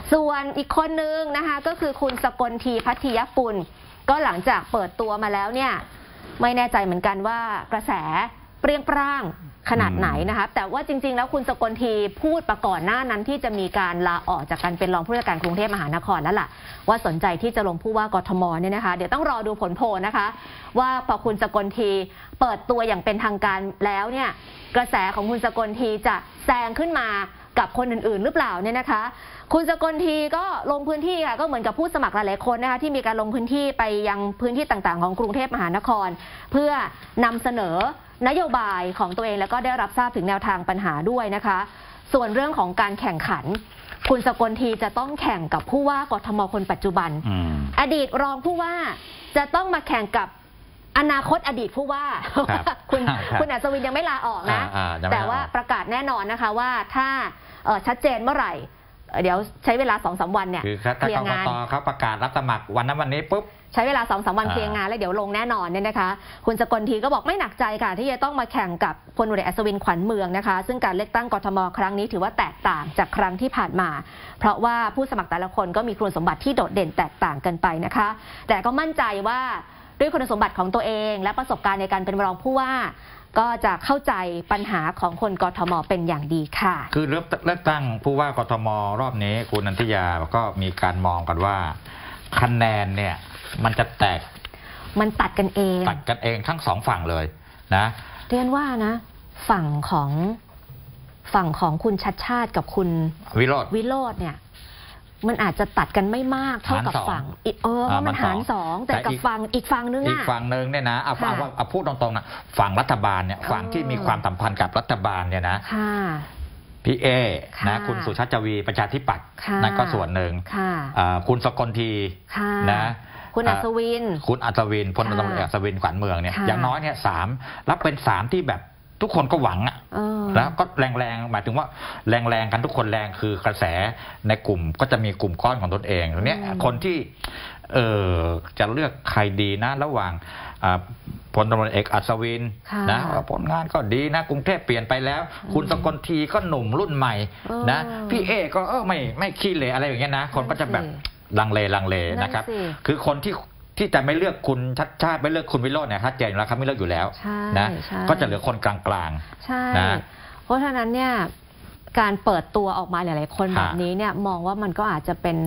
ส่วนอีกคนนึงนะคะก็คือคุณสกลทีพัทยกุลก็หลังจากเปิดตัวมาแล้วเนี่ยไม่แน่ใจเหมือนกันว่ากระแสเปรี้ยงปร้างขนาดไหนนะคะแต่ว่าจริงๆแล้วคุณสกลทีพูดประก่อนหน้านั้นที่จะมีการลาออกจากการเป็นรองผู้ว่าการกรุงเทพมหานครแล้วล่ะว่าสนใจที่จะลงผู้ว่ากทมเนี่ยนะคะเดี๋ยวต้องรอดูผลโพลนะคะว่าพอคุณสกลทีเปิดตัวอย่างเป็นทางการแล้วเนี่ยกระแสของคุณสกลทีจะแซงขึ้นมากับคนอื่นๆหรือเปล่าเนี่ยนะคะคุณสกลทีก็ลงพื้นที่ค่ะก็เหมือนกับผู้สมัครหลายๆคนนะคะที่มีการลงพื้นที่ไปยังพื้นที่ต่างๆของกรุงเทพมหานครเพื่อนำเสนอนโยบายของตัวเองแล้วก็ได้รับทราบถึงแนวทางปัญหาด้วยนะคะส่วนเรื่องของการแข่งขันคุณสกลทีจะต้องแข่งกับผู้ว่ากทมคนปัจจุบันอดีตรองผู้ว่าจะต้องมาแข่งกับอนาคตอดีตผู้ว่าคุณอัศวินยังไม่ลาออกนะแต่ว่าประกาศแน่นอนนะคะว่าถ้าชัดเจนเมื่อไหร่เดี๋ยวใช้เวลา 2-3 วันเนี่ยเคลียร์งานเขาประกาศรับสมัครวันนั้นวันนี้ปุ๊บใช้เวลา 2-3 วันเคลียร์งานแล้วเดี๋ยวลงแน่นอนเนี่ยนะคะคุณสกลทีก็บอกไม่หนักใจค่ะที่จะต้องมาแข่งกับพลเอกอัศวินขวัญเมืองนะคะซึ่งการเลือกตั้งกทมครั้งนี้ถือว่าแตกต่างจากครั้งที่ผ่านมาเพราะว่าผู้สมัครแต่ละคนก็มีคุณสมบัติที่โดดเด่นแตกต่างกันไปนะคะแต่ก็มั่นใจว่าด้วยคุณสมบัติของตัวเองและประสบการณ์ในการเป็นรองผู้ว่าก็จะเข้าใจปัญหาของคนกทมเป็นอย่างดีค่ะคือเลือกตั้งผู้ว่ากทมรอบนี้คุณนันทิยาก็มีการมองกันว่าคะแนนเนี่ยมันจะมันตัดกันเองทั้งสองฝั่งเลยนะเรียนว่านะฝั่งของคุณชัดชาติกับคุณวิโรจน์เนี่ยมันอาจจะตัดกันไม่มากเท่ากับฝั่งมันหาร2แต่กับอีกฝั่งนึงเนี่ยนะเอาพูดตรงๆนะฝั่งรัฐบาลเนี่ยฝั่งที่มีความสัมพันธ์กับรัฐบาลเนี่ยนะพี่เอนะคุณสุชาติ วีประชาธิปัตย์นั่นก็ส่วนหนึ่งคุณสกลทีนะคุณอัศวินพลตำรวจอัศวินขวัญเมืองเนี่ยอย่างน้อยเนี่ย3แล้วเป็น3ที่แบบทุกคนก็หวังแล้วก็แรงหมายถึงว่าแรงกันทุกคนแรงคือกระแสในกลุ่มก็จะมีกลุ่มก้อนของตนเองตรงนี้คนที่จะเลือกใครดีนะระหว่างพลตำรวจเอกอัศวินนะผลงานก็ดีนะกรุงเทพเปลี่ยนไปแล้วคุณสกลทีก็หนุ่มรุ่นใหม่นะพี่เอก็ไม่ขี้เหร่อะไรอย่างเงี้ยนะคนก็จะแบบลังเลนะครับคือคนที่จะไม่เลือกคุณชัดชาติไม่เลือกคุณวิโรจน์เนี่ยชัดเจนแล้วครับไม่เลือกอยู่แล้วนะก็จะเหลือคนกลางๆนะเพราะฉะนั้นเนี่ยการเปิดตัวออกมาหลายๆคนแบบนี้เนี่ยมองว่ามันก็อาจจะเป็น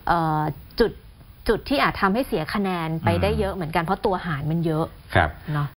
จุดที่อาจทำให้เสียคะแนนไปได้เยอะเหมือนกันเพราะตัวหารมันเยอะเนาะ